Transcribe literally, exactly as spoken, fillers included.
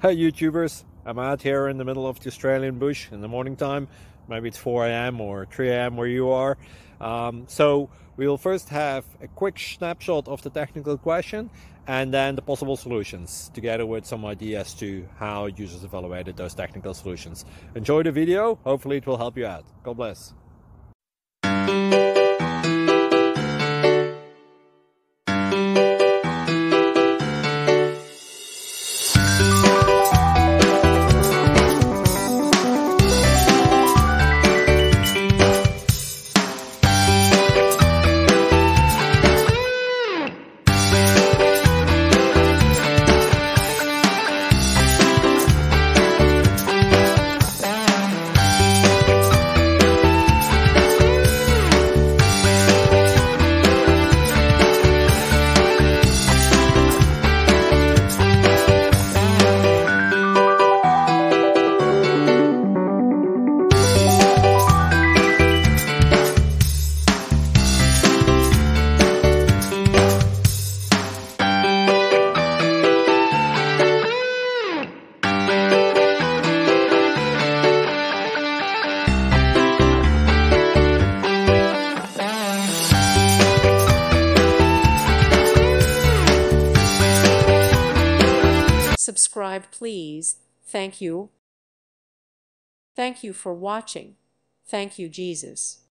Hey YouTubers, I'm out here in the middle of the Australian bush in the morning time. Maybe it's four A M or three A M where you are. Um, so we will first have a quick snapshot of the technical question and then the possible solutions, together with some ideas to how users evaluated those technical solutions. Enjoy the video, hopefully it will help you out. God bless. Subscribe, please. Thank you. Thank you for watching. Thank you, Jesus.